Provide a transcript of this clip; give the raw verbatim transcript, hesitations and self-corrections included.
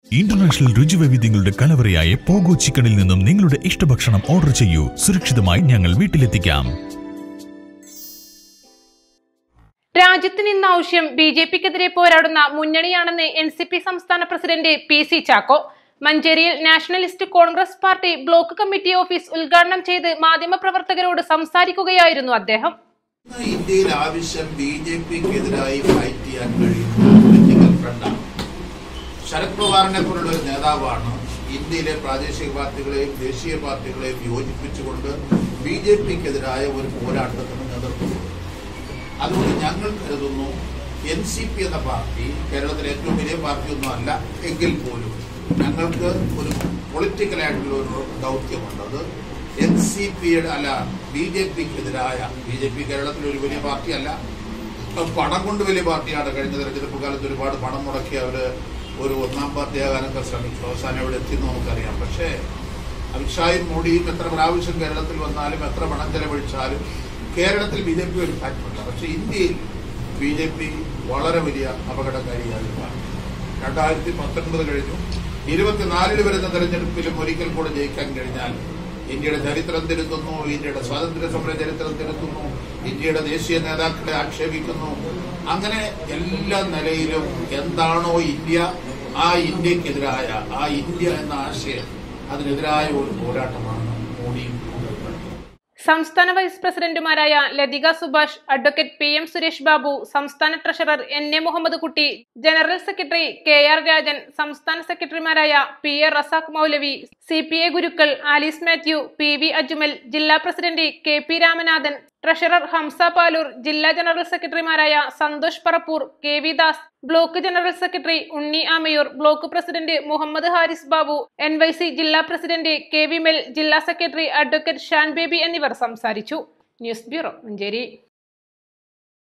International രുചിവൈവിധ്യങ്ങളുടെ കലവറയായ pogo ചിക്കനിൽ നിന്നും നിങ്ങളുടെ ഇഷ്ടഭക്ഷണം ഓർഡർ ചെയ്യൂ. സുരക്ഷിതമായി ഞങ്ങൾ വീട്ടിലെത്തിക്കാം. രാജ്യത്തിന് ഇന്ന് ആവശ്യം ബിജെപിക്കെതിരെ പോരാടുന്ന മുന്നണിയാണെന്ന് എൻ സി പി സംസ്ഥാന പ്രസിഡന്റ് പി സി ചാക്കോ. മഞ്ചേരിയിൽ Nationalist Congress Party block committee office ഉദ്ഘാടനം ചെയ്ത് മാധ്യമപ്രവർത്തകരോട് സംസാരിക്കുകയായിരുന്നു അദ്ദേഹം. ഇന്ത്യയിൽ ആവശ്യം ബിജെപിക്കെതിരായി ഫൈറ്റ് ചെയ്യാൻ കഴിയുന്ന പൊളിറ്റിക്കൽ ഫ്രണ്ടാണ്. ശരത് പവാറിനെ പോലുള്ള ഒരു നേതാവാണ് ഇന്ത്യയിലെ പ്രാദേശിക പാർട്ടികളെയും ദേശീയ പാർട്ടികളെയും യോജിപ്പിച്ചുകൊണ്ട് ബി ജെ പിക്കെതിരായ ഒരു പോരാട്ടത്തിന് നേതൃത്വം കൊടുക്കുന്നത്. അതുകൊണ്ട് ഞങ്ങൾ കരുതുന്നു എൻ സി പി എന്ന പാർട്ടി കേരളത്തിലെ ഏറ്റവും വലിയ പാർട്ടിയൊന്നും അല്ല എങ്കിൽ പോലും ഞങ്ങൾക്ക് ഒരു പൊളിറ്റിക്കലായിട്ടുള്ള ഒരു ദൗത്യമുണ്ട്. അത് എൻ സി പിയുടെ അല്ല ബി ജെ പിക്കെതിരായ ബി ജെ പി കേരളത്തിലെ ഒരു വലിയ പാർട്ടിയല്ല, പണം കൊണ്ട് വലിയ പാർട്ടിയാണ്. കഴിഞ്ഞ തെരഞ്ഞെടുപ്പ് കാലത്ത് ഒരുപാട് പണം മുടക്കി അവര് ഒരു ഒന്നാം പാർട്ടിയാകാനൊക്കെ ശ്രമിച്ചു. അവസാനം എവിടെ എത്തിയെന്ന് നമുക്കറിയാം. പക്ഷേ അമിത്ഷായും മോഡിയും എത്ര പ്രാവശ്യം കേരളത്തിൽ വന്നാലും എത്ര പണം ചെലവഴിച്ചാലും കേരളത്തിൽ ബി ജെ പി ഒരു ഫാക്ടറല്ല. പക്ഷെ ഇന്ത്യയിൽ ബി ജെ പി വളരെ വലിയ അപകടകാരിയായിരുന്നു. രണ്ടായിരത്തി പത്തൊൻപത് കഴിഞ്ഞു, ഇരുപത്തിനാലില് വരുന്ന തെരഞ്ഞെടുപ്പിലും ഒരിക്കൽ കൂടെ ജയിക്കാൻ കഴിഞ്ഞാൽ ഇന്ത്യയുടെ ചരിത്രം തിരുത്തുന്നു, ഇന്ത്യയുടെ സ്വാതന്ത്ര്യ സമര ചരിത്രം തിരുത്തുന്നു, ഇന്ത്യയുടെ ദേശീയ നേതാക്കളെ ആക്ഷേപിക്കുന്നു. അങ്ങനെ എല്ലാ നിലയിലും എന്താണോ ഇന്ത്യ, ആ ഇന്ത്യക്കെതിരായ ആ ഇന്ത്യ എന്ന ആശയം അതിനെതിരായ ഒരു പോരാട്ടമാണ് മോഡിയും. സംസ്ഥാന വൈസ് പ്രസിഡന്റുമാരായ Lathika Subhash, advocate P M Suresh Babu, സംസ്ഥാന treasurer N A Muhammad Kutty, general secretary K R Rajan, സംസ്ഥാന സെക്രട്ടറിമാരായ P A Razak Moulavi, C P A Gurukkal, Alice Mathew, P V Ajmal, ജില്ലാ president K P Ramanathan, treasurer Hamza Paloor, ജില്ലാ ജനറൽ സെക്രട്ടറിമാരായ Santhosh Parappur, K V Das, block general secretary Unni Amayur, block president Muhammad Haris Babu, N Y C ജില്ലാ president K Vimal, ജില്ലാ secretary advocate Shan Baby എന്നിവർ സംസാരിച്ചു. News bureau, Manjeri.